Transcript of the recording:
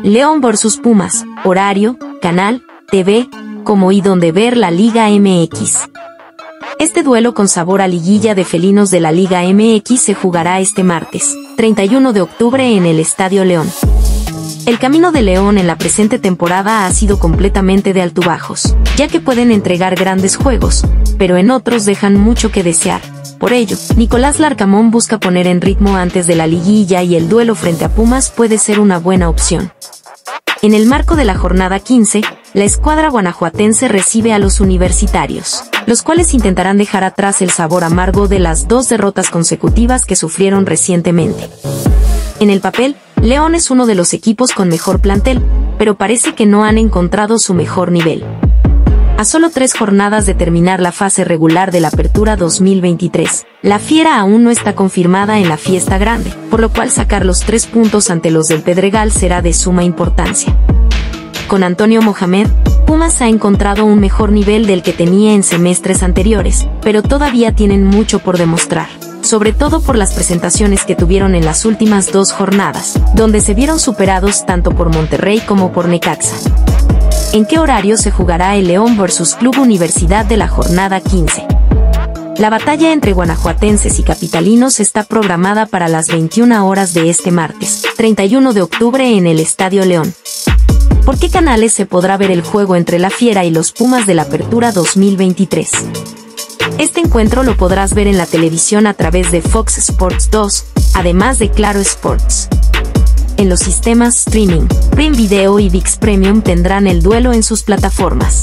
León vs Pumas, horario, canal, TV, cómo y dónde ver la Liga MX. Este duelo con sabor a liguilla de felinos de la Liga MX se jugará este martes, 31 de octubre en el Estadio León. El camino de León en la presente temporada ha sido completamente de altibajos, ya que pueden entregar grandes juegos, pero en otros dejan mucho que desear. Por ello, Nicolás Larcamón busca poner en ritmo antes de la liguilla y el duelo frente a Pumas puede ser una buena opción. En el marco de la jornada 15, la escuadra guanajuatense recibe a los universitarios, los cuales intentarán dejar atrás el sabor amargo de las 2 derrotas consecutivas que sufrieron recientemente. En el papel, León es uno de los equipos con mejor plantel, pero parece que no han encontrado su mejor nivel. A solo 3 jornadas de terminar la fase regular de la Apertura 2023, la Fiera aún no está confirmada en la fiesta grande, por lo cual sacar los 3 puntos ante los del Pedregal será de suma importancia. Con Antonio Mohamed, Pumas ha encontrado un mejor nivel del que tenía en semestres anteriores, pero todavía tienen mucho por demostrar, sobre todo por las presentaciones que tuvieron en las últimas 2 jornadas, donde se vieron superados tanto por Monterrey como por Necaxa. ¿En qué horario se jugará el León vs Club Universidad de la jornada 15? La batalla entre guanajuatenses y capitalinos está programada para las 21 horas de este martes, 31 de octubre en el Estadio León. ¿Por qué canales se podrá ver el juego entre la Fiera y los Pumas de la Apertura 2023? Este encuentro lo podrás ver en la televisión a través de Fox Sports 2, además de Claro Sports. En los sistemas streaming, Prime Video y ViX Premium tendrán el duelo en sus plataformas.